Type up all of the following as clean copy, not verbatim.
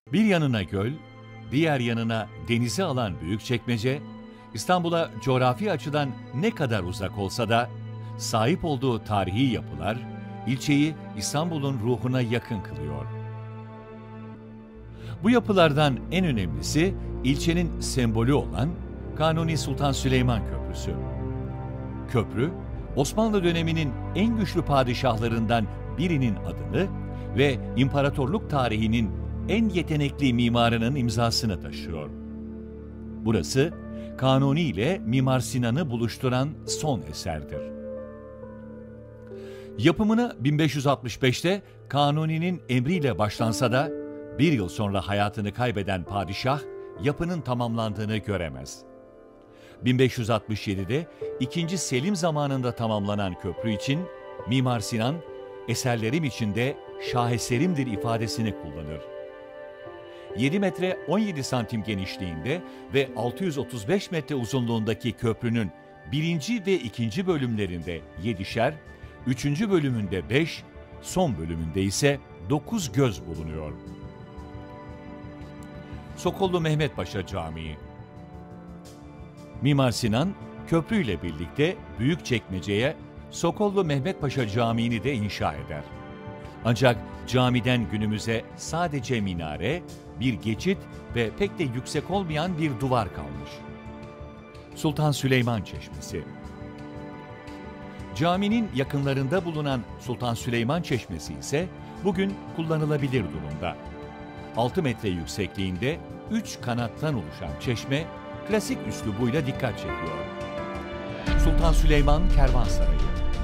Bir yanına göl, diğer yanına denizi alan Büyükçekmece, İstanbul'a coğrafi açıdan ne kadar uzak olsa da sahip olduğu tarihi yapılar, ilçeyi İstanbul'un ruhuna yakın kılıyor. Bu yapılardan en önemlisi ilçenin sembolü olan Kanuni Sultan Süleyman Köprüsü. Köprü, Osmanlı döneminin en güçlü padişahlarından birinin adını ve imparatorluk tarihinin en yetenekli mimarının imzasını taşıyor. Burası, Kanuni ile Mimar Sinan'ı buluşturan son eserdir. Yapımını 1565'te Kanuni'nin emriyle başlansa da bir yıl sonra hayatını kaybeden padişah yapının tamamlandığını göremez. 1567'de 2. Selim zamanında tamamlanan köprü için Mimar Sinan, eserlerim içinde şaheserimdir ifadesini kullanır. 7 metre 17 santim genişliğinde ve 635 metre uzunluğundaki köprünün 1. ve 2. bölümlerinde 7'şer, 3. bölümünde 5, son bölümünde ise 9 göz bulunuyor. Sokollu Mehmet Paşa Camii. Mimar Sinan, köprüyle birlikte Büyükçekmece'ye Sokollu Mehmet Paşa Camii'ni de inşa eder. Ancak camiden günümüze sadece minare, bir geçit ve pek de yüksek olmayan bir duvar kalmış. Sultan Süleyman Çeşmesi. Caminin yakınlarında bulunan Sultan Süleyman Çeşmesi ise bugün kullanılabilir durumda. 6 metre yüksekliğinde 3 kanattan oluşan çeşme, klasik üslubuyla dikkat çekiyor. Sultan Süleyman Kervansarayı.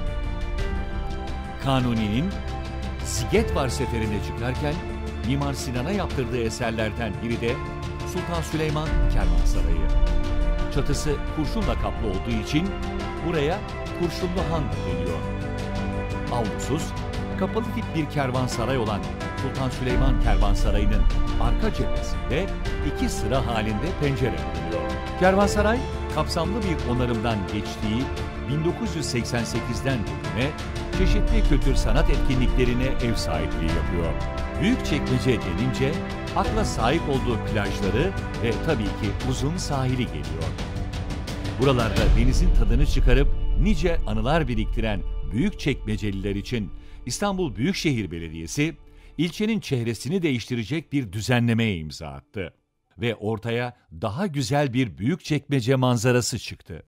Kanuni'nin Siget seferine çıkarken Mimar Sinan'a yaptırdığı eserlerden biri de Sultan Süleyman Kervansarayı. Çatısı kurşunla kaplı olduğu için buraya Kurşunlu Han deniyor. Avlusuz, kapalı tip bir kervansaray olan Sultan Süleyman Kervansarayı'nın arka cephesinde 2 sıra halinde pencere bulunuyor. Kervansaray, kapsamlı bir onarımdan geçtiği 1988'den bugüne çeşitli kültür sanat etkinliklerine ev sahipliği yapıyor. Büyükçekmece denince akla sahip olduğu plajları ve tabii ki uzun sahili geliyor. Buralarda denizin tadını çıkarıp nice anılar biriktiren Büyükçekmeceliler için İstanbul Büyükşehir Belediyesi, ilçenin çehresini değiştirecek bir düzenlemeye imza attı ve ortaya daha güzel bir Büyükçekmece manzarası çıktı.